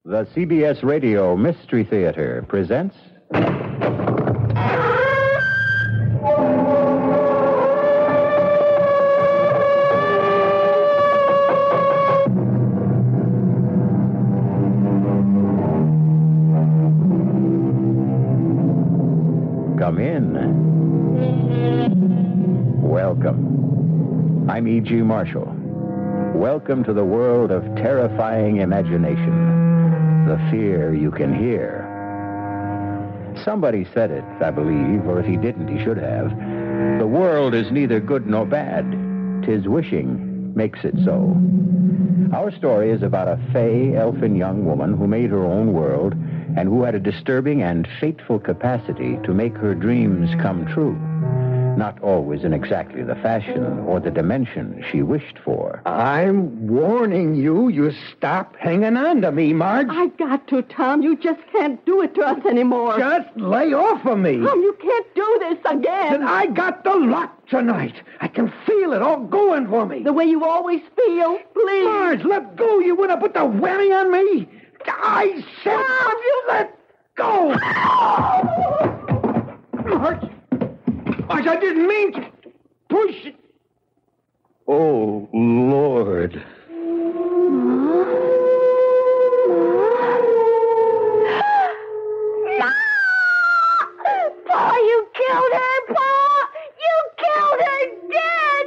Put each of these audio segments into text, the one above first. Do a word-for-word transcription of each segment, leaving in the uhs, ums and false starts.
The C B S Radio Mystery Theater presents... Come in. Welcome. I'm E G. Marshall. Welcome to the world of terrifying imagination. The fear you can hear. Somebody said it, I believe, or if he didn't, he should have. The world is neither good nor bad. 'Tis wishing makes it so. Our story is about a fey, elfin young woman who made her own world and who had a disturbing and fateful capacity to make her dreams come true. Not always in exactly the fashion or the dimension she wished for. I'm warning you, you stop hanging on to me, Marge. I've got to, Tom. You just can't do it to us anymore. Just lay off of me. Tom, you can't do this again. And I got the luck tonight. I can feel it all going for me. The way you always feel, please. Marge, let go. You want to put the whammy on me? I said... Tom, you let go. Marge. Marge, I didn't mean to push it. Oh, Lord. No! Pa, you killed her, Pa! You killed her dead!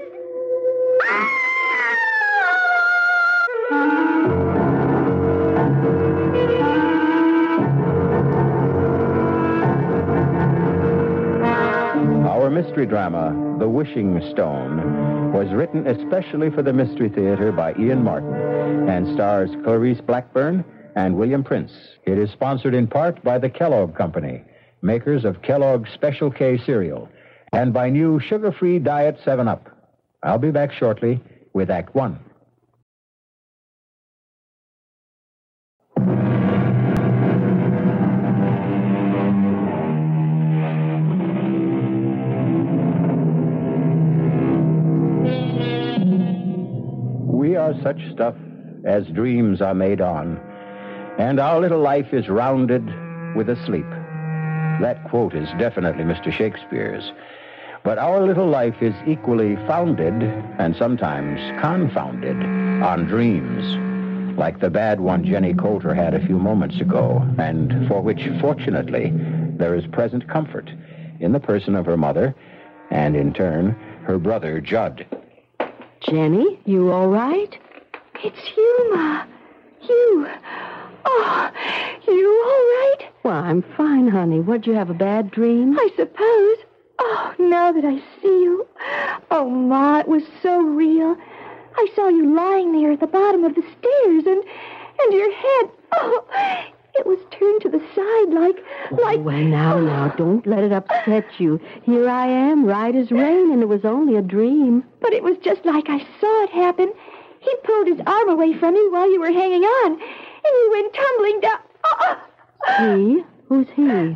Our mystery drama, The Wishing Stone, was written especially for the Mystery Theater by Ian Martin and stars Clarice Blackburn and William Prince. It is sponsored in part by the Kellogg Company, makers of Kellogg's Special K cereal, and by new sugar-free Diet seven up. I'll be back shortly with Act One. We are such stuff as dreams are made on, and our little life is rounded with a sleep. That quote is definitely Mister Shakespeare's. But our little life is equally founded, and sometimes confounded, on dreams, like the bad one Jenny Coulter had a few moments ago, and for which, fortunately, there is present comfort in the person of her mother, and, in turn, her brother, Judd. Jenny, you all right? It's you, Ma. You. Oh, you all right? Well, I'm fine, honey. What'd you have, a bad dream? I suppose. Oh, now that I see you. Oh, Ma, it was so real. I saw you lying there at the bottom of the stairs, and and your head, oh, it was turned to the side like... like. Oh, well, now, now, don't let it upset you. Here I am, right as rain, and it was only a dream. But it was just like I saw it happen. He pulled his arm away from me while you were hanging on, and you went tumbling down. Oh. He? Who's he?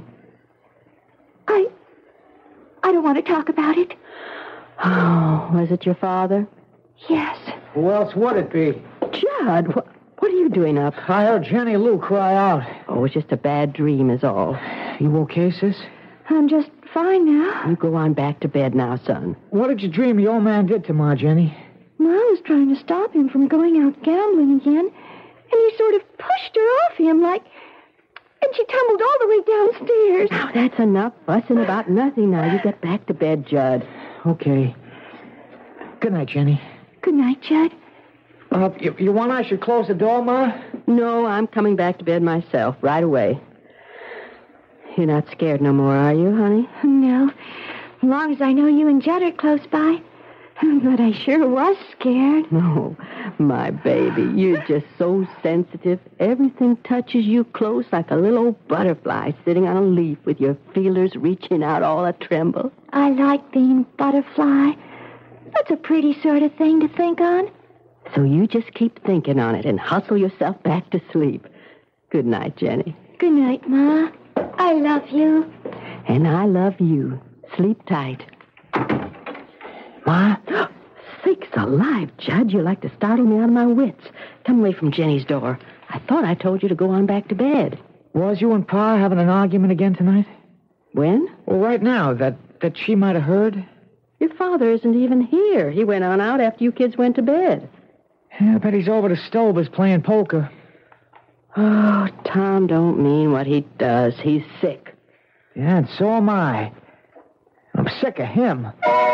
I... I don't want to talk about it. Oh, was it your father? Yes. Who else would it be? Judd, what, what are you doing up? I heard Jenny Lou cry out. Oh, it's just a bad dream is all. You okay, sis? I'm just fine now. You go on back to bed now, son. What did you dream the old man did to Ma, Jenny? Ma was trying to stop him from going out gambling again, and he sort of pushed her off him like... And she tumbled all the way downstairs. Now, that's enough fussing about nothing now. You get back to bed, Judd. Okay. Good night, Jenny. Good night, Judd. Uh, you, you want I should close the door, Ma? No, I'm coming back to bed myself right away. You're not scared no more, are you, honey? No. As long as I know you and Judd are close by. But I sure was scared. No, my baby, you're just so sensitive. Everything touches you close like a little old butterfly sitting on a leaf with your feelers reaching out all a-tremble. I like being butterfly. That's a pretty sort of thing to think on. So you just keep thinking on it and hustle yourself back to sleep. Good night, Jenny. Good night, Ma. I love you. And I love you. Sleep tight. Ma? Sakes alive, Judd. You like to startle me out of my wits. Come away from Jenny's door. I thought I told you to go on back to bed. Was you and Pa having an argument again tonight? When? Well, right now, that, that she might have heard. Your father isn't even here. He went on out after you kids went to bed. Yeah, I bet he's over to Stover's playing polka. Oh, Tom don't mean what he does. He's sick. Yeah, and so am I. I'm sick of him.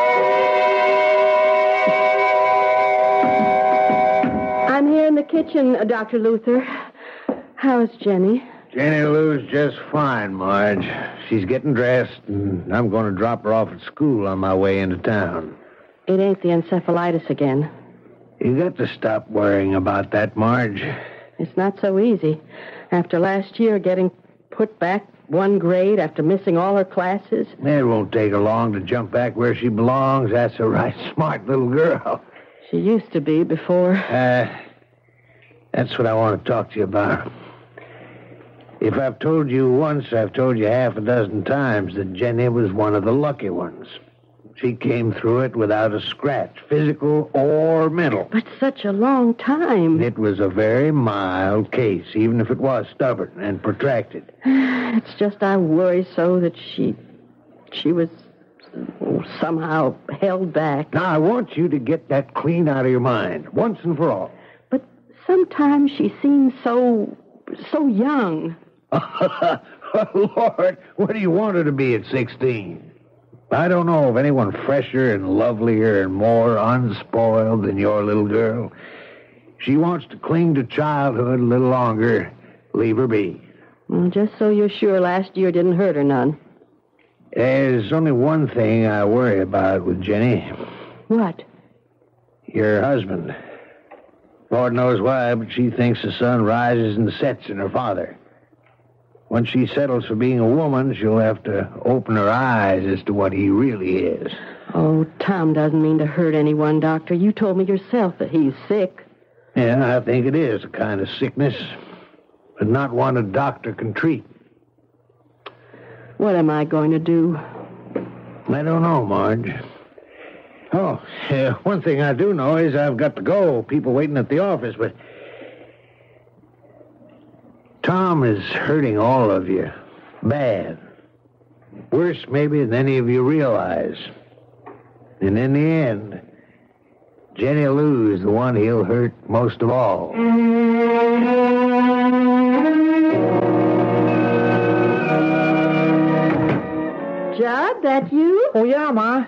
I'm here in the kitchen, uh, Doctor Luther. How's Jenny? Jenny Lou's just fine, Marge. She's getting dressed, and I'm going to drop her off at school on my way into town. It ain't the encephalitis again. You got to stop worrying about that, Marge. It's not so easy. After last year getting put back one grade after missing all her classes. It won't take her long to jump back where she belongs. That's a right smart little girl. She used to be before. Uh, that's what I want to talk to you about. If I've told you once, I've told you half a dozen times that Jenny was one of the lucky ones. She came through it without a scratch, physical or mental. But such a long time. It was a very mild case, even if it was stubborn and protracted. It's just I worry so that she... she was somehow held back. Now, I want you to get that clean out of your mind, once and for all. But sometimes she seems so... so young. Lord, what do you want her to be at sixteen? I don't know of anyone fresher and lovelier and more unspoiled than your little girl. She wants to cling to childhood a little longer. Leave her be. Well, just so you're sure last year didn't hurt her none. There's only one thing I worry about with Jenny. What? Your husband. Lord knows why, but she thinks the sun rises and sets in her father. When she settles for being a woman, she'll have to open her eyes as to what he really is. Oh, Tom doesn't mean to hurt anyone, Doctor. You told me yourself that he's sick. Yeah, I think it is a kind of sickness, but not one a doctor can treat. What am I going to do? I don't know, Marge. Oh, uh, one thing I do know is I've got to go. People waiting at the office, but... Tom is hurting all of you. Bad. Worse, maybe, than any of you realize. And in the end, Jenny Lou is the one he'll hurt most of all. Judd, that you? Oh, yeah, Ma.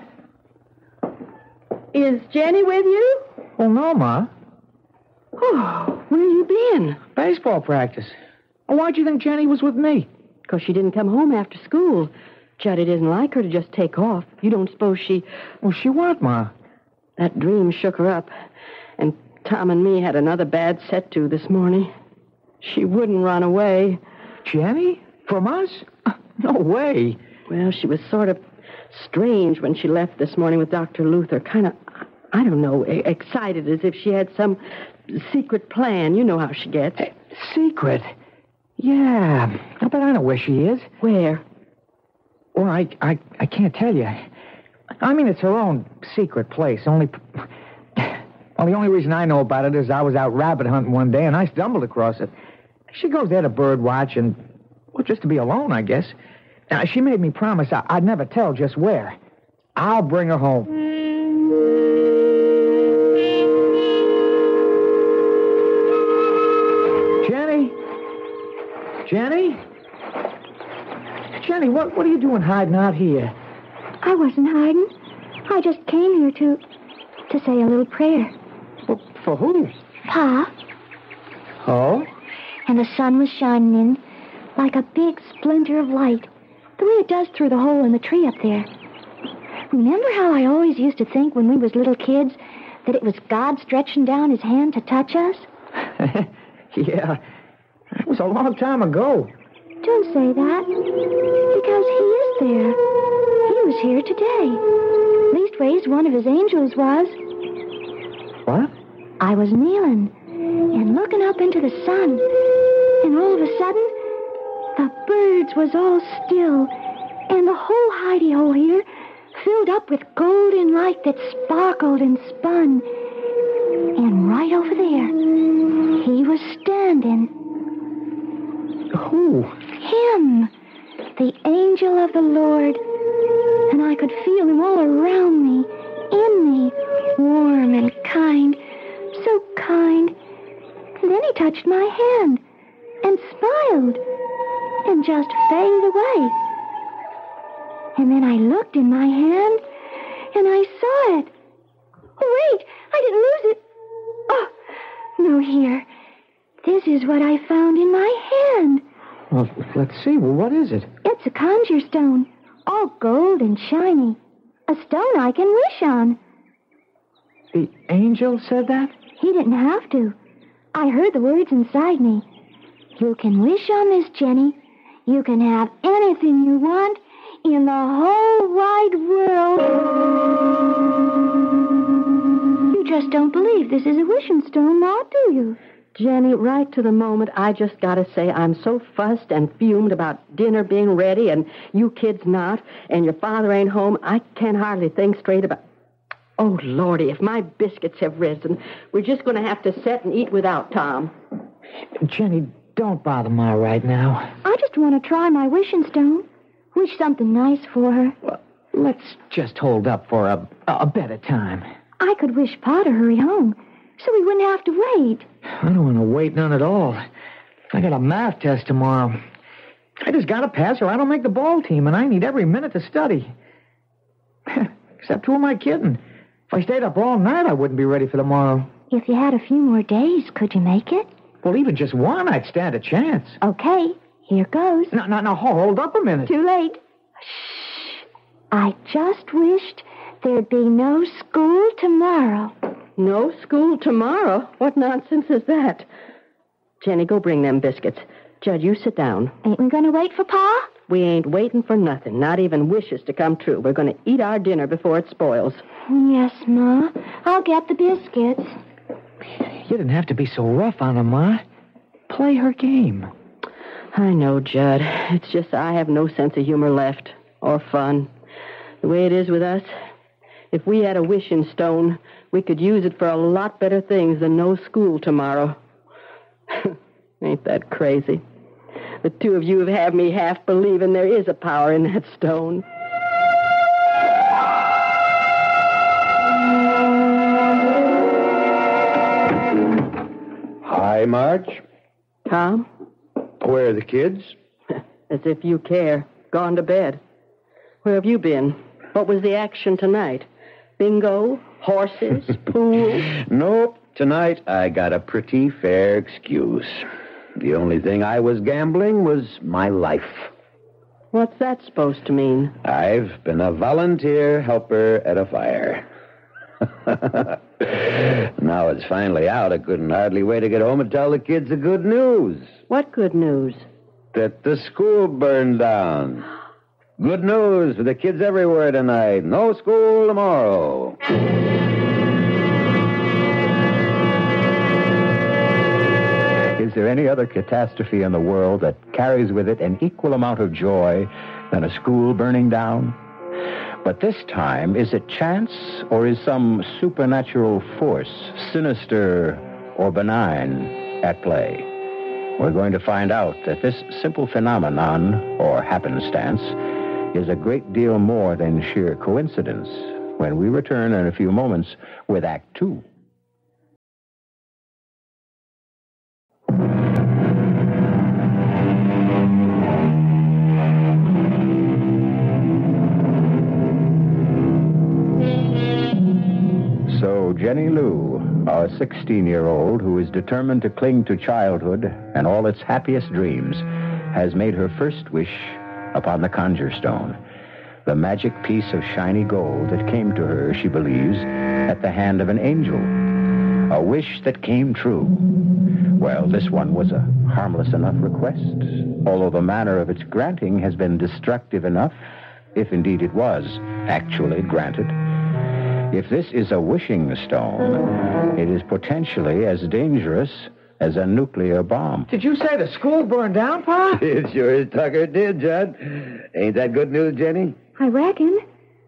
Is Jenny with you? Oh, no, Ma. Oh, where you been? Baseball practice. Oh, why'd you think Jenny was with me? Because she didn't come home after school. Judd, it isn't like her to just take off. You don't suppose she... Well, she what, Ma? That dream shook her up. And Tom and me had another bad set to this morning. She wouldn't run away. Jenny? From us? No way. Well, she was sort of strange when she left this morning with Doctor Luther. Kind of, I don't know, excited as if she had some secret plan. You know how she gets. Uh, secret? Yeah, I bet I know where she is. Where? Well, I, I, I can't tell you. I mean, it's her own secret place. Only, well, the only reason I know about it is I was out rabbit hunting one day and I stumbled across it. She goes there to bird watch and, well, just to be alone, I guess. Now, she made me promise I, I'd never tell just where. I'll bring her home. Jenny? Jenny? Jenny, what, what are you doing hiding out here? I wasn't hiding. I just came here to to say a little prayer. Well, for who? Pa. Oh? And the sun was shining in like a big splinter of light, the way it does through the hole in the tree up there. Remember how I always used to think when we was little kids that it was God stretching down his hand to touch us? Yeah, that was a long time ago. Don't say that, because he is there. He was here today. Leastways, one of his angels was. What? I was kneeling and looking up into the sun, and all of a sudden, the birds was all still, and the whole hidey hole here filled up with golden light that sparkled and spun. And right over there, he was standing. Who? Him, the angel of the Lord. And I could feel him all around me, in me, warm and kind, so kind. And then he touched my hand and smiled and just faded away. And then I looked in my hand and I saw it. Oh, wait, I didn't lose it. Oh, no, here. This is what I found in my hand. Well, let's see. Well, what is it? It's a conjure stone, all gold and shiny. A stone I can wish on. The angel said that? He didn't have to. I heard the words inside me. You can wish on this, Jenny. You can have anything you want in the whole wide world. You just don't believe this is a wishing stone, Ma, do you? Jenny, right to the moment, I just got to say I'm so fussed and fumed about dinner being ready and you kids not, and your father ain't home, I can't hardly think straight about... Oh, Lordy, if my biscuits have risen, we're just going to have to sit and eat without Tom. Jenny, don't bother Ma right now. I just want to try my wishing stone. Wish something nice for her. Well, let's just hold up for a, a better time. I could wish Pa to hurry home, so we wouldn't have to wait. I don't want to wait none at all. I got a math test tomorrow. I just got to pass or I don't make the ball team, and I need every minute to study. Except who am I kidding? If I stayed up all night, I wouldn't be ready for tomorrow. If you had a few more days, could you make it? Well, even just one, I'd stand a chance. Okay, here goes. No, no, no, hold up a minute. Too late. Shh. I just wished there'd be no school tomorrow. No school tomorrow? What nonsense is that? Jenny, go bring them biscuits. Judd, you sit down. Ain't we gonna wait for Pa? We ain't waiting for nothing, not even wishes to come true. We're going to eat our dinner before it spoils. Yes, Ma. I'll get the biscuits. You didn't have to be so rough on her, Ma. Play her game. I know, Judd. It's just I have no sense of humor left, or fun. The way it is with us, if we had a wishing stone, we could use it for a lot better things than no school tomorrow. Ain't that crazy? The two of you have had me half believing there is a power in that stone. Hi, Marge. Tom? Where are the kids? As if you care. Gone to bed. Where have you been? What was the action tonight? Bingo? Horses? Pool? Nope. Tonight I got a pretty fair excuse. The only thing I was gambling was my life. What's that supposed to mean? I've been a volunteer helper at a fire. Now it's finally out. I couldn't hardly wait to get home and tell the kids the good news. What good news? That the school burned down. Good news for the kids everywhere tonight. No school tomorrow. Is there any other catastrophe in the world that carries with it an equal amount of joy than a school burning down? But this time, is it chance or is some supernatural force, sinister or benign, at play? We're going to find out that this simple phenomenon, or happenstance, is a great deal more than sheer coincidence when we return in a few moments with Act Two. So Jenny Lou, our sixteen-year-old who is determined to cling to childhood and all its happiest dreams, has made her first wish upon the conjure stone, the magic piece of shiny gold that came to her, she believes, at the hand of an angel. A wish that came true. Well, this one was a harmless enough request, although the manner of its granting has been destructive enough, if indeed it was actually granted. If this is a wishing stone, it is potentially as dangerous as a nuclear bomb. Did you say the school burned down, Pa? It sure as Tucker did, Judd. Ain't that good news, Jenny? I reckon.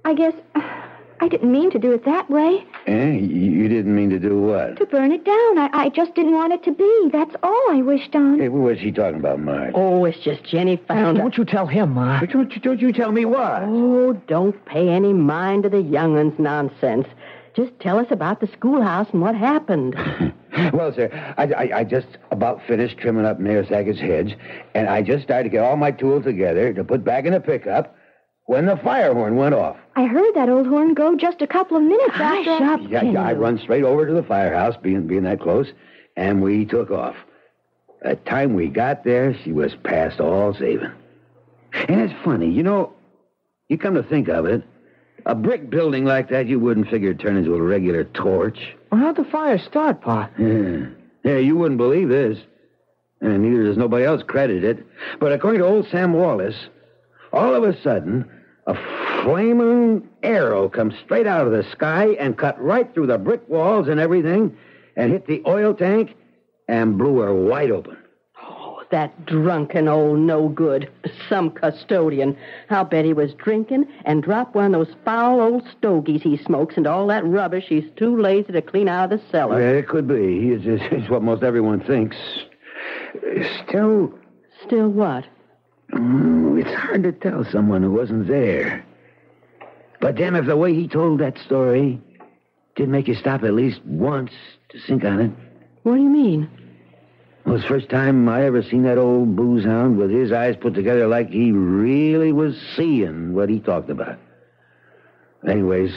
I guess I didn't mean to do it that way. Eh? You didn't mean to do what? To burn it down. I, I just didn't want it to be. That's all I wished on. Hey, what was she talking about, Marge? Oh, it's just Jenny found Don't you tell him, Ma. But don't you, don't you tell me what? Oh, don't pay any mind to the young'un's nonsense. Just tell us about the schoolhouse and what happened. Well, sir, I, I, I just about finished trimming up Mayor Sackett's hedge, and I just started to get all my tools together to put back in the pickup when the fire horn went off. I heard that old horn go just a couple of minutes after... Hush up, Yeah, yeah, I run straight over to the firehouse, being being that close, and we took off. By the time we got there, she was past all saving. And it's funny, you know, you come to think of it, a brick building like that you wouldn't figure it'd turn into a regular torch. Well, how'd the fire start, Pa? Yeah, yeah, you wouldn't believe this. And neither does nobody else credit it. But according to old Sam Wallace, all of a sudden, a flaming arrow comes straight out of the sky and cut right through the brick walls and everything and hit the oil tank and blew her wide open. Oh, that drunken old no-good. Some custodian. I'll bet he was drinking and dropped one of those foul old stogies he smokes and all that rubbish he's too lazy to clean out of the cellar. Yeah, it could be. It's, it's, it's what most everyone thinks. Still... Still what? Mm, it's hard to tell someone who wasn't there. But damn if the way he told that story did make you stop at least once to think on it. What do you mean? Well, it's the first time I ever seen that old booze hound with his eyes put together like he really was seeing what he talked about. Anyways,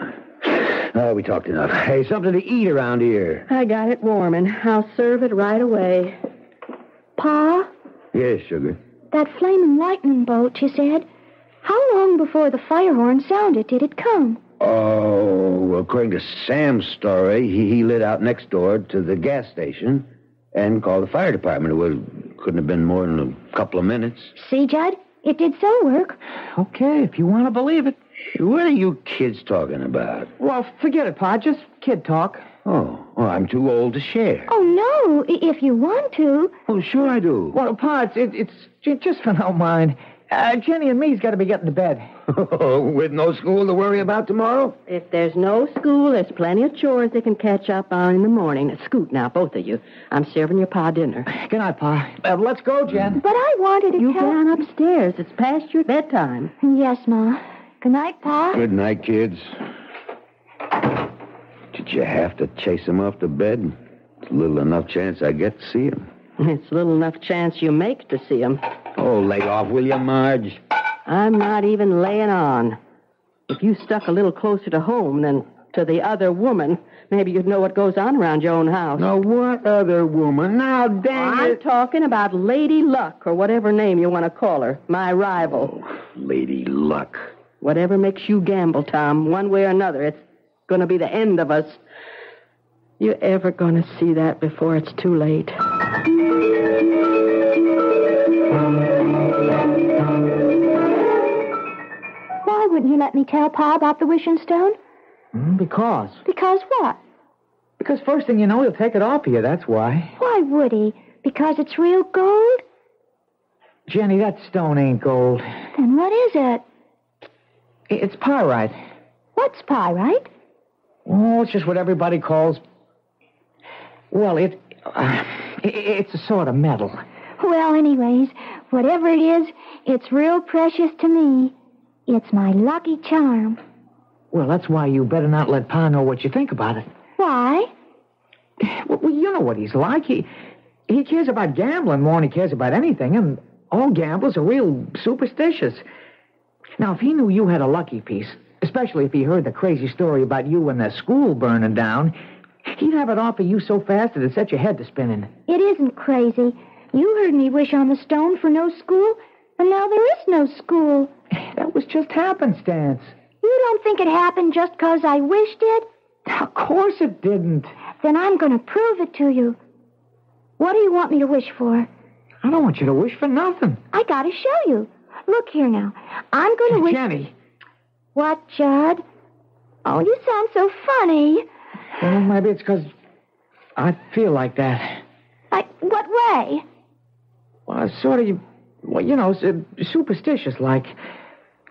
uh, we talked enough. Hey, something to eat around here. I got it warming. I'll serve it right away. Pa, Yes, sugar. that flaming lightning bolt, you said, how long before the fire horn sounded did it come? Oh, well, according to Sam's story, he, he lit out next door to the gas station and called the fire department. It was, couldn't have been more than a couple of minutes. See, Judd? It did so work. Okay, if you want to believe it. What are you kids talking about? Well, forget it, Pa. Just kid talk. Oh, well, I'm too old to share. Oh, no, i- if you want to. Oh, sure I do. Well, Pa, it's, it, it's j- just for no mind. Uh, Jenny and me's got to be getting to bed. With no school to worry about tomorrow? If there's no school, there's plenty of chores they can catch up on in the morning. Scoot now, both of you. I'm serving your pa dinner. Good night, Pa. Uh, let's go, Jen. But I wanted to You tell... get on upstairs. It's past your bedtime. Yes, Ma. Good night, Pa. Good night, kids. Did you have to chase him off to bed? It's little enough chance I get to see him. It's little enough chance you make to see him. Oh, lay off, will you, Marge? I'm not even laying on. If you stuck a little closer to home than to the other woman, maybe you'd know what goes on around your own house. Now, what other woman? Now, dang I'm it. talking about Lady Luck, or whatever name you want to call her. My rival. Oh, Lady Luck. Whatever makes you gamble, Tom, one way or another, it's going to be the end of us. You ever going to see that before it's too late? Why wouldn't you let me tell Pa about the wishing stone? Mm, because. Because what? Because first thing you know, he'll take it off of you, that's why. Why would he? Because it's real gold? Jenny, that stone ain't gold. Then what is it? It's pyrite. What's pyrite? Oh, it's just what everybody calls... Well, it... Uh, it it's a sort of metal. Well, anyways, whatever it is, it's real precious to me. It's my lucky charm. Well, that's why you better not let Pa know what you think about it. Why? Well, you know what he's like. He he cares about gambling more than he cares about anything, and all gamblers are real superstitious. Now, if he knew you had a lucky piece, especially if he heard the crazy story about you and the school burning down, he'd have it off of you so fast it'd set your head to spinning. It isn't crazy. You heard me wish on the stone for no school, and now there is no school. That was just happenstance. You don't think it happened just 'cause I wished it? Of course it didn't. Then I'm going to prove it to you. What do you want me to wish for? I don't want you to wish for nothing. I got to show you. Look here now. I'm going to wish... Jenny. What, Judd? Oh, you sound so funny. Well, maybe it's because I feel like that. Like, what way? Well, it's sort of, well, you know, superstitious like.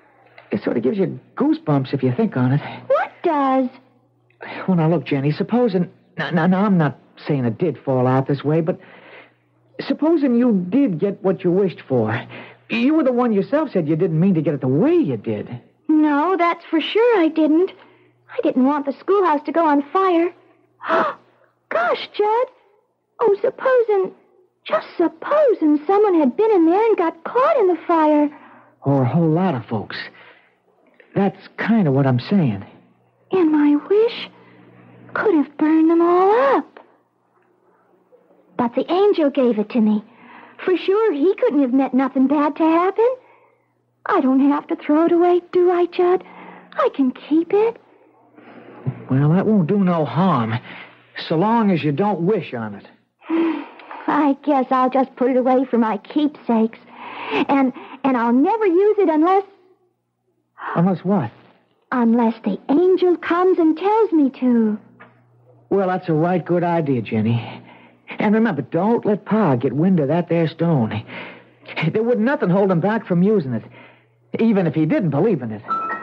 It sort of gives you goosebumps if you think on it. What does? Well, now, look, Jenny, supposing... Now, now, now, I'm not saying it did fall out this way, but supposing you did get what you wished for. You were the one yourself said you didn't mean to get it the way you did. No, that's for sure I didn't. I didn't want the schoolhouse to go on fire. Gosh, Judd. Oh, supposing, just supposing someone had been in there and got caught in the fire. Or a whole lot of folks. That's kind of what I'm saying. And my wish could have burned them all up. But the angel gave it to me. For sure, he couldn't have meant nothing bad to happen. I don't have to throw it away, do I, Judd? I can keep it. Well, that won't do no harm, so long as you don't wish on it. I guess I'll just put it away for my keepsakes. And and I'll never use it unless... Unless what? Unless the angel comes and tells me to. Well, that's a right good idea, Jenny. And remember, don't let Pa get wind of that there stone. There wouldn't nothing hold him back from using it, even if he didn't believe in it.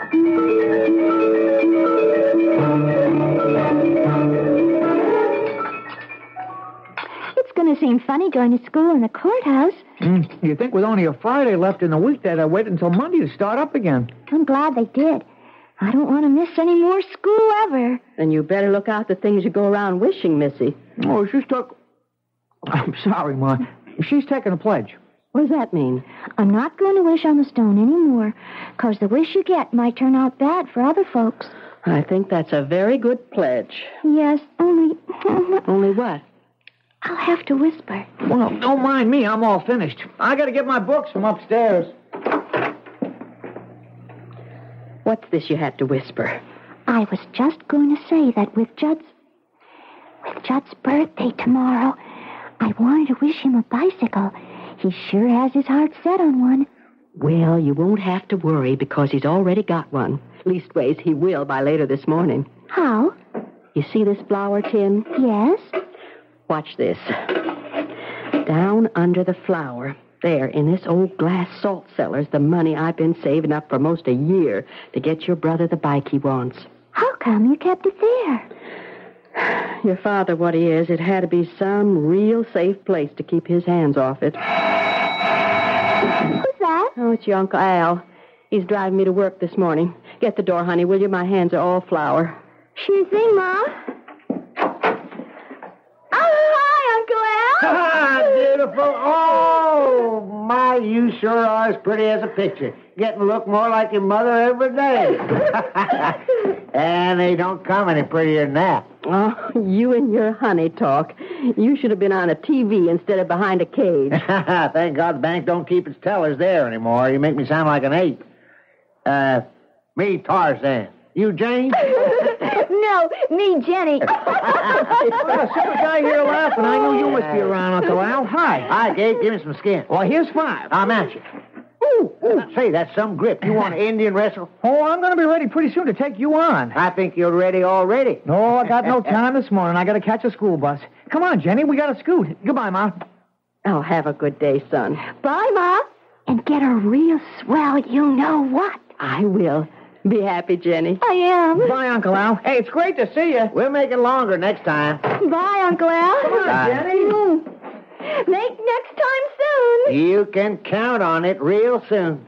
It's going to seem funny going to school in the courthouse. Mm, you think with only a Friday left in the week they'd have waited until Monday to start up again? I'm glad they did. I don't want to miss any more school ever. Then you better look out the things you go around wishing, Missy. Oh, she's took... I'm sorry, Ma. She's taking a pledge. What does that mean? I'm not going to wish on the stone anymore, because the wish you get might turn out bad for other folks. I think that's a very good pledge. Yes, only... Only what? I'll have to whisper. Well, don't mind me. I'm all finished. I got to get my books from upstairs. What's this you had to whisper? I was just going to say that with Judd's... With Judd's birthday tomorrow, I wanted to wish him a bicycle. He sure has his heart set on one. Well, you won't have to worry because he's already got one. Leastways, he will by later this morning. How? You see this flour tin? Yes. Watch this. Down under the flour, there in this old glass salt cellar's the money I've been saving up for most a year to get your brother the bike he wants. How come you kept it there? Your father, what he is, it had to be some real safe place to keep his hands off it. Who's that? Oh, it's your Uncle Al. He's driving me to work this morning. Get the door, honey, will you? My hands are all flour. Sure thing, Ma. Oh, hi, Uncle Al. Ah, beautiful. Oh, my, you sure are as pretty as a picture. Getting to look more like your mother every day. And they don't come any prettier than that. Oh, you and your honey talk. You should have been on a T V instead of behind a cage. Thank God the bank don't keep its tellers there anymore. You make me sound like an ape. Uh, me, Tarzan. You, Jane? No, me, Jenny. Well, I saw a guy here laughing. I knew you must be around, Uncle Al. Hi. Hi, Gabe. Give me some skin. Well, here's five. I'm at you. Ooh, ooh. Say, that's some grip. You want to Indian wrestle? Oh, I'm going to be ready pretty soon to take you on. I think you're ready already. No, I got no time this morning. I got to catch a school bus. Come on, Jenny. We got to scoot. Goodbye, Ma. Oh, have a good day, son. Bye, Ma. And get a real swell you-know-what. I will. Be happy, Jenny. I am. Bye, Uncle Al. Hey, it's great to see you. We'll make it longer next time. Bye, Uncle Al. Come on, Bye. Jenny. Mm. Make next time soon. You can count on it real soon.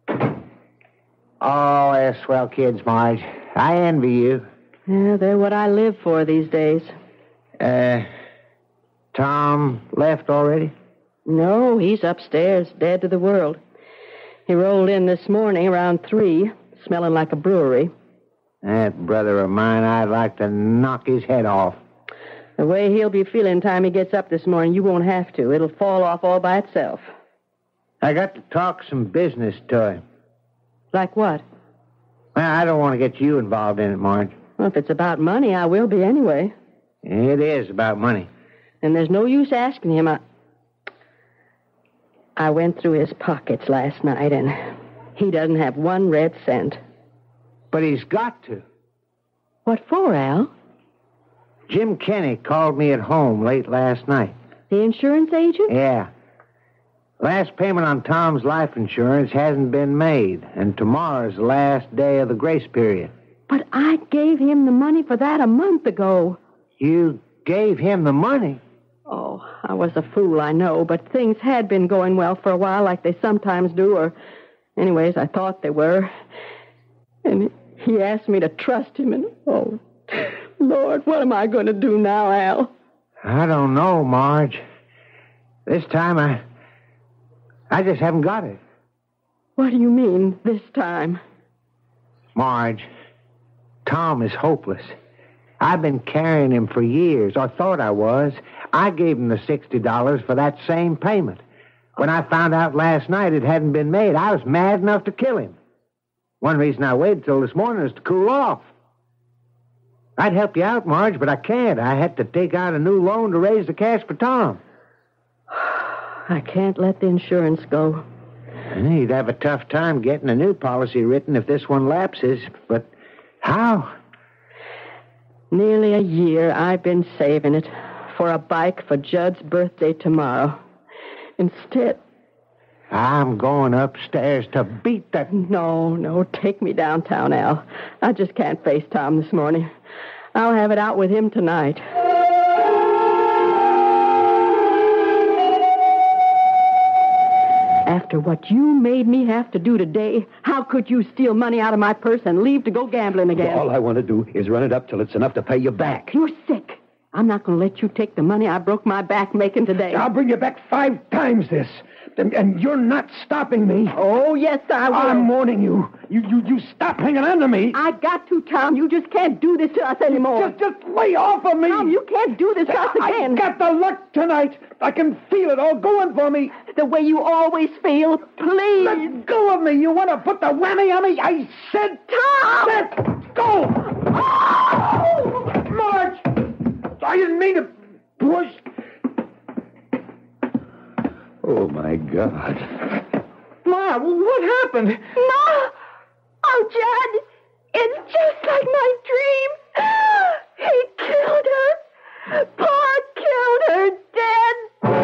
Oh, they're swell kids, Marge. I envy you. Yeah, they're what I live for these days. Uh, Tom left already? No, he's upstairs, dead to the world. He rolled in this morning around three, smelling like a brewery. That brother of mine, I'd like to knock his head off. The way he'll be feeling time he gets up this morning, you won't have to. It'll fall off all by itself. I got to talk some business to him. Like what? Well, I don't want to get you involved in it, Marge. Well, if it's about money, I will be anyway. It is about money. And there's no use asking him. I, I went through his pockets last night, and he doesn't have one red cent. But he's got to. What for, Al? Jim Kenny called me at home late last night. The insurance agent? Yeah. Last payment on Tom's life insurance hasn't been made, and tomorrow's the last day of the grace period. But I gave him the money for that a month ago. You gave him the money? Oh, I was a fool, I know, but things had been going well for a while like they sometimes do, or anyways, I thought they were. And he asked me to trust him, and oh, Lord, what am I going to do now, Al? I don't know, Marge. This time I... I just haven't got it. What do you mean, this time? Marge, Tom is hopeless. I've been carrying him for years, or thought I was. I gave him the sixty dollars for that same payment. When I found out last night it hadn't been made, I was mad enough to kill him. One reason I waited till this morning is to cool off. I'd help you out, Marge, but I can't. I had to take out a new loan to raise the cash for Tom. I can't let the insurance go. He'd have a tough time getting a new policy written if this one lapses, but how? Nearly a year I've been saving it for a bike for Judd's birthday tomorrow. Instead... I'm going upstairs to beat that... No, no, take me downtown, Al. I just can't face Tom this morning. I'll have it out with him tonight. After what you made me have to do today, how could you steal money out of my purse and leave to go gambling again? All I want to do is run it up till it's enough to pay you back. You're sick. I'm not going to let you take the money I broke my back making today. I'll bring you back five times this. And, and you're not stopping me. Oh, yes, I will. I'm warning you. You you you stop hanging on to me. I got to, Tom. You just can't do this to us anymore. Just, just lay off of me. Tom, you can't do this to us again. I got the luck tonight. I can feel it all going for me. The way you always feel. Please. Let go of me. You want to put the whammy on me? I said... Tom! Let go! Oh! Marge! I didn't mean to push... Oh, my God. Ma, what happened? Ma! Oh, Judd, it's just like my dream. He killed her. Pa killed her dead.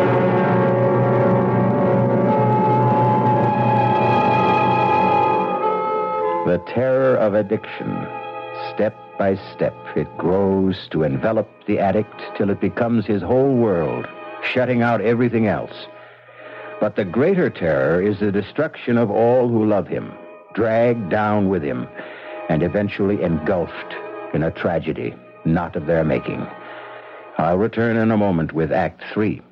The terror of addiction. Step by step, it grows to envelop the addict till it becomes his whole world, shutting out everything else. But the greater terror is the destruction of all who love him, dragged down with him, and eventually engulfed in a tragedy not of their making. I'll return in a moment with Act Three.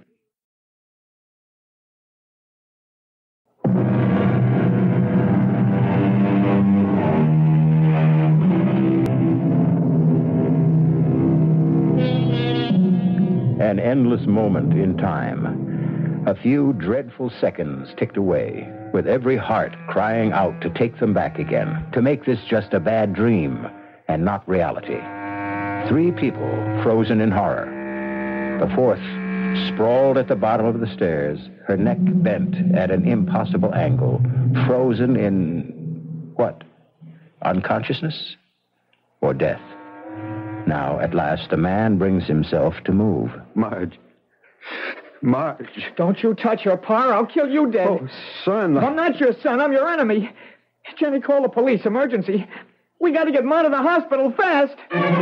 An endless moment in time. A few dreadful seconds ticked away, with every heart crying out to take them back again, to make this just a bad dream and not reality. Three people frozen in horror. The fourth sprawled at the bottom of the stairs, her neck bent at an impossible angle, frozen in what? Unconsciousness or death? Now, at last, the man brings himself to move. Marge. Marge. Don't you touch her, Pa. I'll kill you dead. Oh, son. I'm not your son. I'm your enemy. Jenny, call the police. Emergency. We got to get Ma to the hospital fast.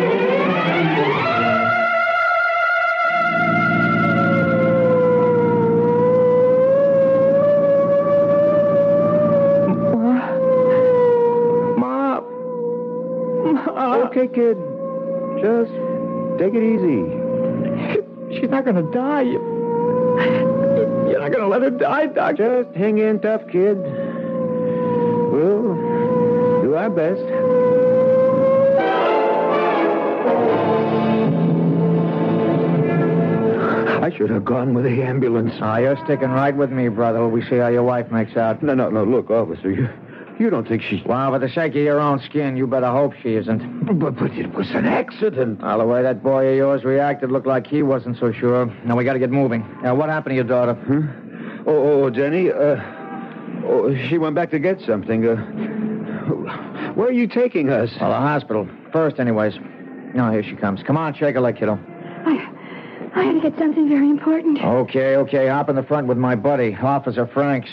Ma. Ma. Okay, kid. Just take it easy. She's not going to die. You're not going to let her die, Doctor. Just hang in tough, kid. We'll do our best. I should have gone with the ambulance. Ah, you're sticking right with me, brother. We see how your wife makes out. No, no, no. Look, officer, you, you don't think she's... Well, for the sake of your own skin, you better hope she isn't. But, but it was an accident. Well, the way that boy of yours reacted looked like he wasn't so sure. Now, we got to get moving. Now, what happened to your daughter? Huh? Oh, oh, Jenny, uh... Oh, she went back to get something. Uh, where are you taking us? Well, the hospital. First, anyways. No, here she comes. Come on, shake her leg, kiddo. I, I had to get something very important. Okay, okay. Hop in the front with my buddy, Officer Franks.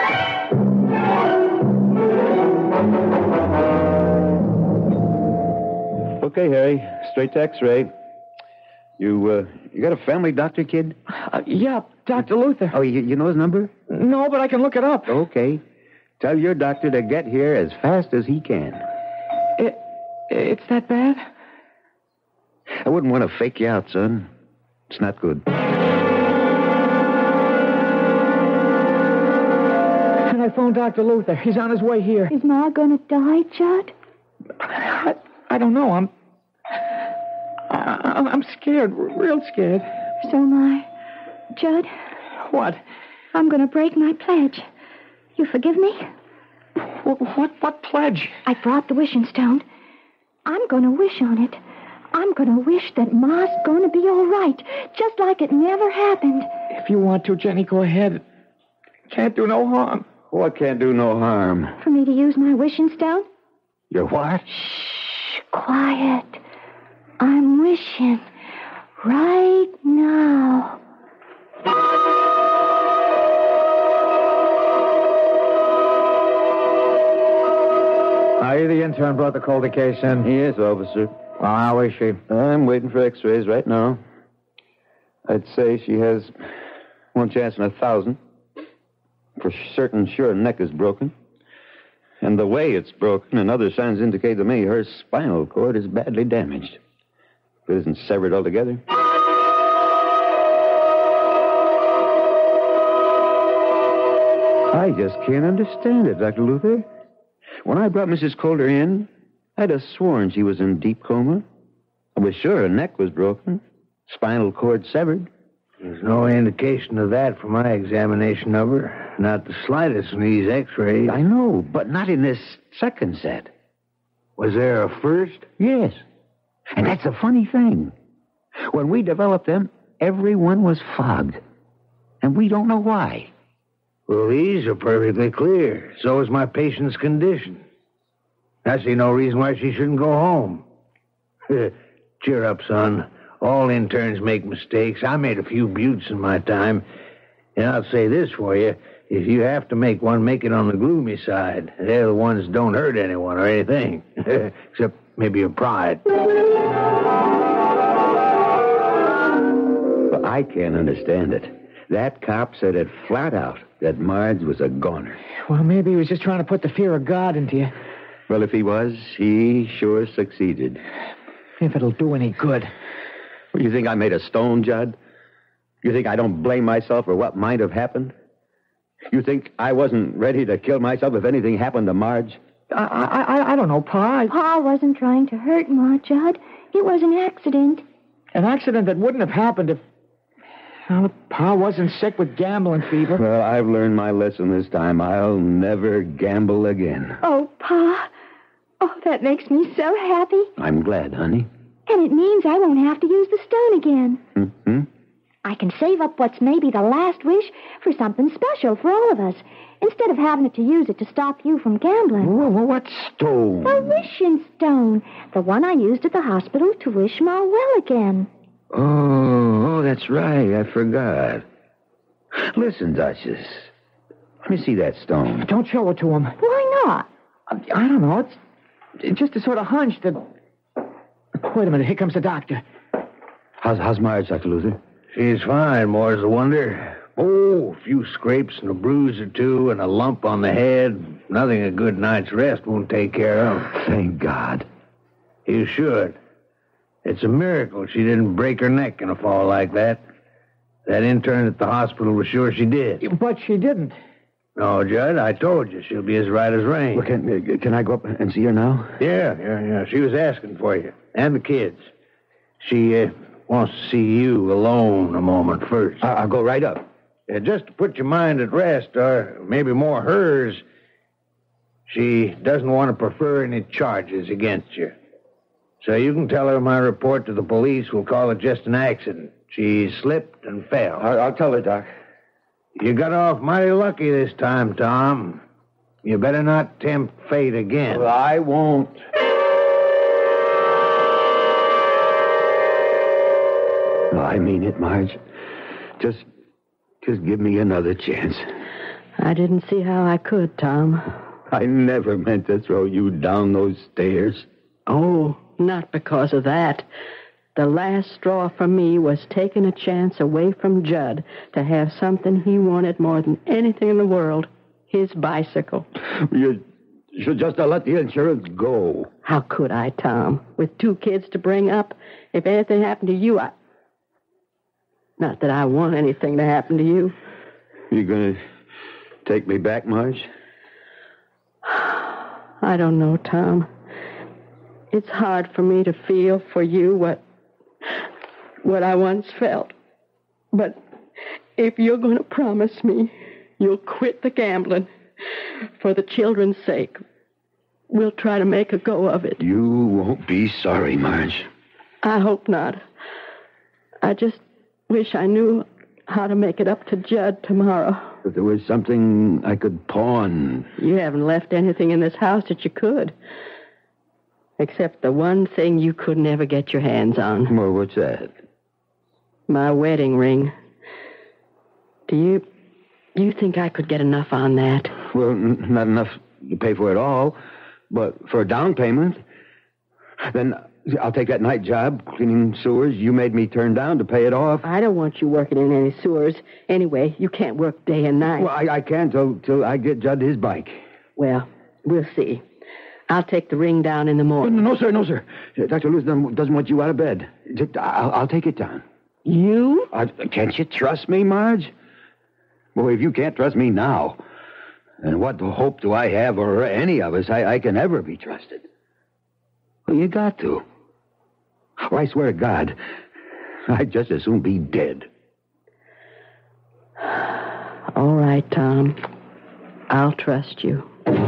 Okay, Harry. Straight to X-ray. You, uh, you got a family doctor, kid? Uh, yeah, Doctor Luther. Oh, you, you know his number? No, but I can look it up. Okay. Tell your doctor to get here as fast as he can. It, it's that bad? I wouldn't want to fake you out, son. It's not good. Can I phone Doctor Luther? He's on his way here. Is Ma going to die, Judd? I, I don't know. I'm... I, I'm scared, real scared. So am I. Judd? What? I'm going to break my pledge. You forgive me? What, what, what pledge? I brought the wishing stone. I'm going to wish on it. I'm going to wish that Ma's going to be all right, just like it never happened. If you want to, Jenny, go ahead. Can't do no harm. What can't do no harm? For me to use my wishing stone? Your what? Shh, quiet. I'm wishing right now. Are you the intern brought the Calder case in? Yes, officer. Well, how is she? I'm waiting for X-rays right now. I'd say she has one chance in a thousand. For certain, sure, her neck is broken. And the way it's broken and other signs indicate to me her spinal cord is badly damaged. If it isn't severed altogether. I just can't understand it, Doctor Luther. When I brought Missus Calder in, I'd have sworn she was in deep coma. I was sure her neck was broken, spinal cord severed. There's no indication of that from my examination of her. Not the slightest in these X-rays. I know, but not in this second set. Was there a first? Yes. And that's a funny thing. When we developed them, everyone was fogged. And we don't know why. Well, these are perfectly clear. So is my patient's condition. I see no reason why she shouldn't go home. Cheer up, son. All interns make mistakes. I made a few buttes in my time. And I'll say this for you. If you have to make one, make it on the gloomy side. They're the ones that don't hurt anyone or anything. Except maybe your pride. Well, I can't understand it. That cop said it flat out that Marge was a goner. Well, maybe he was just trying to put the fear of God into you. Well, if he was, he sure succeeded. If it'll do any good. Well, you think I made a stone, Judd? You think I don't blame myself for what might have happened? You think I wasn't ready to kill myself if anything happened to Marge? I I, I don't know, Pa. Pa wasn't trying to hurt Ma, Judd. It was an accident. An accident that wouldn't have happened if... Well, if Pa wasn't sick with gambling fever. Well, I've learned my lesson this time. I'll never gamble again. Oh, Pa. Oh, that makes me so happy. I'm glad, honey. And it means I won't have to use the stone again. Mm-hmm. I can save up what's maybe the last wish for something special for all of us, instead of having to use it to stop you from gambling. Whoa, whoa, what stone? The wishing stone. The one I used at the hospital to wish Ma well again. Oh, oh, that's right. I forgot. Listen, Duchess. Let me see that stone. Don't show it to him. Why not? I, I don't know. It's, it's just a sort of hunch that... Wait a minute. Here comes the doctor. How's, how's Marge, Doctor Luther? She's fine, more's the wonder. Oh, a few scrapes and a bruise or two and a lump on the head. Nothing a good night's rest won't take care of. Thank God. You should. It's a miracle she didn't break her neck in a fall like that. That intern at the hospital was sure she did. But she didn't. No, Judd, I told you she'll be as right as rain. Well, can, can I go up and see her now? Yeah, yeah, yeah. She was asking for you. And the kids. She uh, wants to see you alone a moment first. I- I'll go right up. Yeah, just to put your mind at rest, or maybe more hers, she doesn't want to prefer any charges against you. So you can tell her my report to the police will call it just an accident. She slipped and fell. I'll, I'll tell her, Doc. You got off mighty lucky this time, Tom. You better not tempt fate again. Well, I won't. No, I mean it, Marge. Just, just give me another chance. I didn't see how I could, Tom. I never meant to throw you down those stairs. Oh, not because of that. The last straw for me was taking a chance away from Judd to have something he wanted more than anything in the world, his bicycle. You should just have let the insurance go. How could I, Tom? With two kids to bring up, if anything happened to you, I... Not that I want anything to happen to you. You gonna take me back, Marge? I don't know, Tom. It's hard for me to feel for you what what I once felt. But if you're going to promise me you'll quit the gambling for the children's sake, we'll try to make a go of it. You won't be sorry, Marge. I hope not. I just wish I knew how to make it up to Judd tomorrow. If there was something I could pawn. You haven't left anything in this house that you could. Except the one thing you could never get your hands on. Well, what's that? My wedding ring. Do you... Do you think I could get enough on that? Well, n- not enough to pay for it all, but for a down payment. Then I'll take that night job cleaning sewers you made me turn down to pay it off. I don't want you working in any sewers. Anyway, you can't work day and night. Well, I, I can till, till I get Judd his bike. Well, we'll see. I'll take the ring down in the morning. No, no, sir, no, sir. Doctor Lewis doesn't, doesn't want you out of bed. Just, I'll, I'll take it down. You? Uh, can't you trust me, Marge? Boy, if you can't trust me now, then what hope do I have, or any of us, I, I can ever be trusted? Well, you got to. Oh, I swear to God, I'd just as soon be dead. All right, Tom. I'll trust you.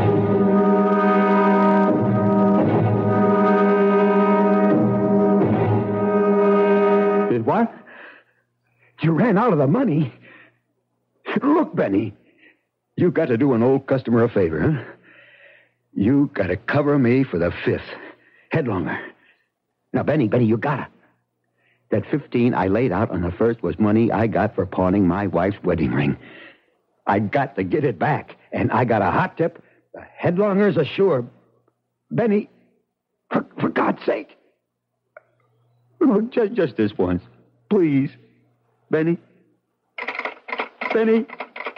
Did what? You ran out of the money? Look, Benny, you got to do an old customer a favor, huh? You got to cover me for the fifth. Headlonger. Now, Benny, Benny, you gotta. That fifteen I laid out on the first was money I got for pawning my wife's wedding ring. I got to get it back, and I got a hot tip. The headlonger's assured. Benny, for, for God's sake. Oh, just, just this once. Please. Benny. Benny.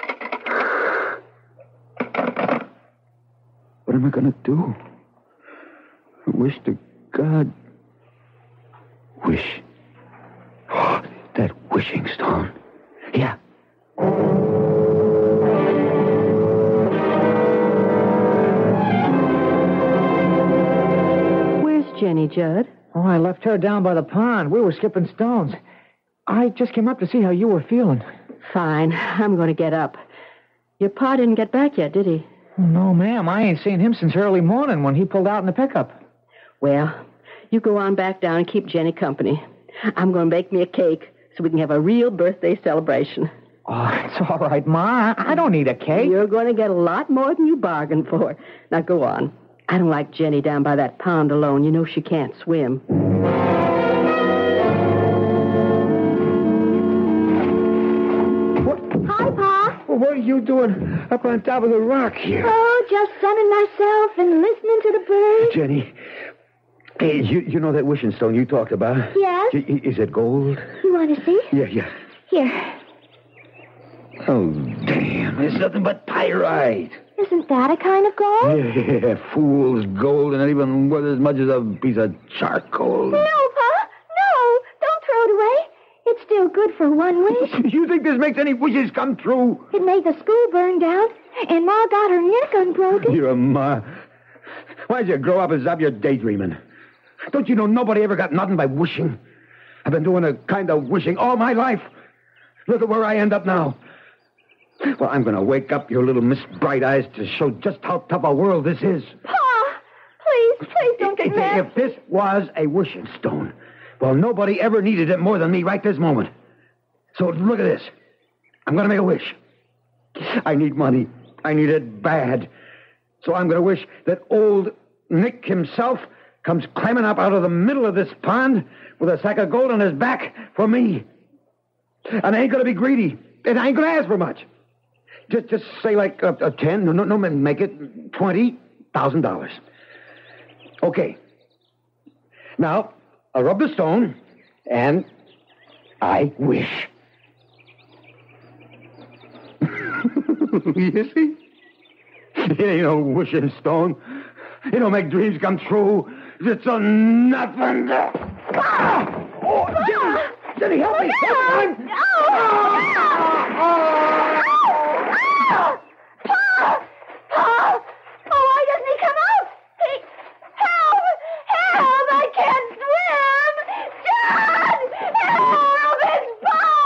What am I going to do? I wish to God. Wish. Oh, that wishing stone. Yeah. Where's Jenny, Judd? Oh, I left her down by the pond. We were skipping stones. I just came up to see how you were feeling. Fine. I'm going to get up. Your pa didn't get back yet, did he? Oh, no, ma'am. I ain't seen him since early morning when he pulled out in the pickup. Well, you go on back down and keep Jenny company. I'm going to bake me a cake so we can have a real birthday celebration. Oh, it's all right, Ma. I I don't need a cake. You're going to get a lot more than you bargained for. Now, go on. I don't like Jenny down by that pond alone. You know she can't swim. Hi, Pa. Well, what are you doing up on top of the rock here? Oh, just sunning myself and listening to the birds. Jenny, hey, you, you know that wishing stone you talked about? Yes? Y- Is it gold? You want to see? Yeah, yeah. Here. Oh, damn. It's nothing but pyrite. Isn't that a kind of gold? Yeah, fool's gold, and not even worth as much as a piece of charcoal. No, Pa. No. Don't throw it away. It's still good for one wish. You think this makes any wishes come true? It made the school burn down, and Ma got her neck unbroken. You're a ma. Why'd you grow up and stop your daydreaming? Don't you know nobody ever got nothing by wishing? I've been doing a kind of wishing all my life. Look at where I end up now. Well, I'm going to wake up your little Miss Bright Eyes to show just how tough a world this is. Pa, please, please don't get mad. If this was a wishing stone, well, nobody ever needed it more than me right this moment. So look at this. I'm going to make a wish. I need money. I need it bad. So I'm going to wish that old Nick himself comes climbing up out of the middle of this pond with a sack of gold on his back for me. And I ain't going to be greedy. And I ain't going to ask for much. Just just say like a, a ten, no, no, no, make it twenty thousand dollars. Okay. Now, I rub the stone, and I wish. You see? It ain't no wishing stone. It don't make dreams come true. It's a nothing. Ah! Oh, Jenny! Jenny, help me! Help me! Oh, oh, oh, Paul! Paul! Oh, why doesn't he come out? He... Help! Help! I can't swim! John! Help! It's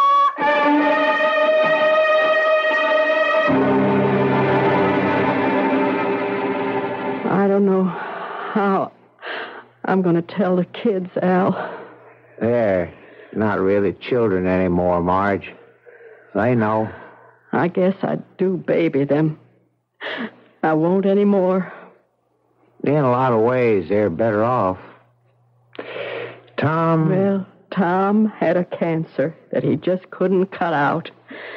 Paul! I don't know how I'm going to tell the kids, Al. They're not really children anymore, Marge. They know. I guess I do baby them. I won't anymore. In a lot of ways, they're better off. Tom... Well, Tom had a cancer that he just couldn't cut out.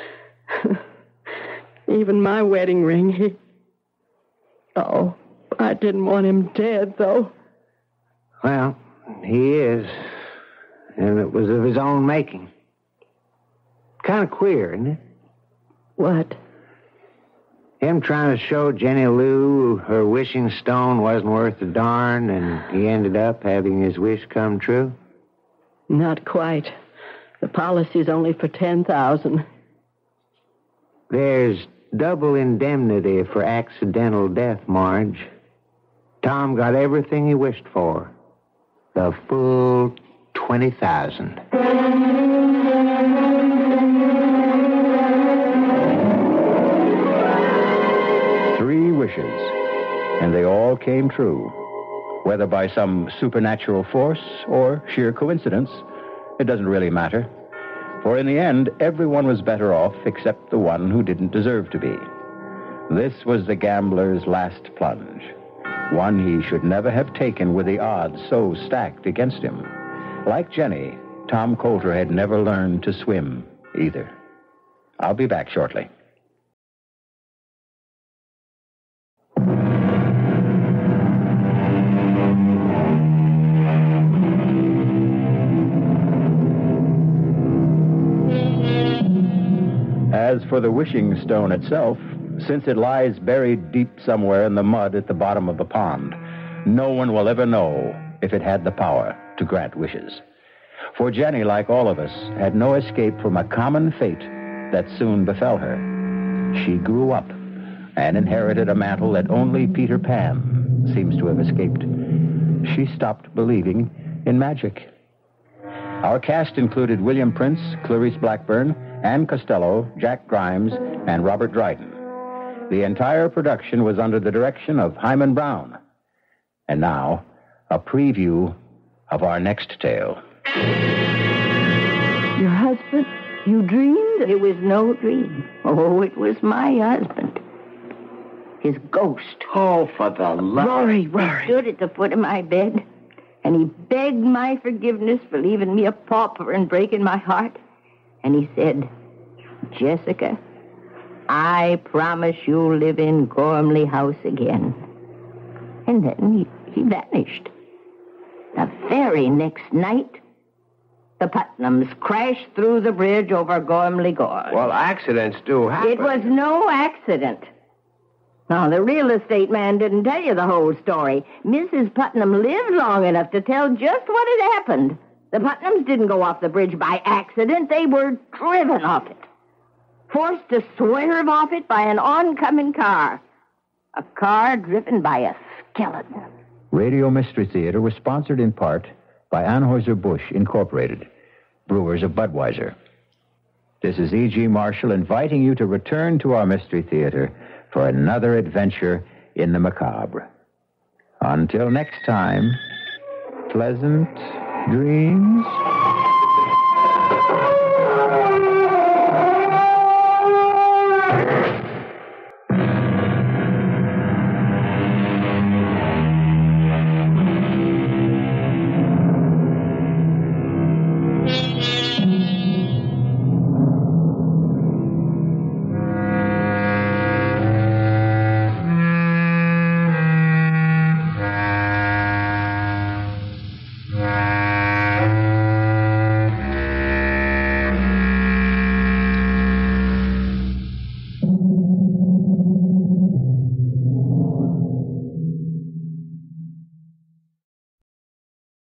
Even my wedding ring, he... Oh, I didn't want him dead, though. Well, he is. And it was of his own making. Kind of queer, isn't it? What? Him trying to show Jenny Lou her wishing stone wasn't worth a darn, and he ended up having his wish come true? Not quite. The policy's only for ten thousand dollars. There's double indemnity for accidental death, Marge. Tom got everything he wished for. The full twenty thousand dollars. Three wishes, and they all came true. Whether by some supernatural force or sheer coincidence, it doesn't really matter. For in the end, everyone was better off except the one who didn't deserve to be. This was the gambler's last plunge, one he should never have taken with the odds so stacked against him. Like Jenny, Tom Coulter had never learned to swim either. I'll be back shortly. As for the wishing stone itself, since it lies buried deep somewhere in the mud at the bottom of the pond, no one will ever know if it had the power to grant wishes. For Jenny, like all of us, had no escape from a common fate that soon befell her. She grew up and inherited a mantle that only Peter Pan seems to have escaped. She stopped believing in magic. Our cast included William Prince, Clarice Blackburn, Ann Costello, Jack Grimes, and Robert Dryden. The entire production was under the direction of Hyman Brown. And now, a preview of our next tale. Your husband? You dreamed? It was no dream. Oh, it was my husband. His ghost. Oh, for the love... Rory, Rory. He stood at the foot of my bed, and he begged my forgiveness for leaving me a pauper and breaking my heart. And he said, Jessica, I promise you'll live in Gormley House again. And then he, he vanished. The very next night, the Putnams crashed through the bridge over Gormley Gorge. Well, accidents do happen. It was no accident. Now, the real estate man didn't tell you the whole story. Missus Putnam lived long enough to tell just what had happened. The Putnams didn't go off the bridge by accident. They were driven off it. Forced to swerve off it by an oncoming car. A car driven by a skeleton. Radio Mystery Theater was sponsored in part by Anheuser-Busch Incorporated, brewers of Budweiser. This is E G. Marshall inviting you to return to our Mystery Theater for another adventure in the macabre. Until next time, pleasant dreams.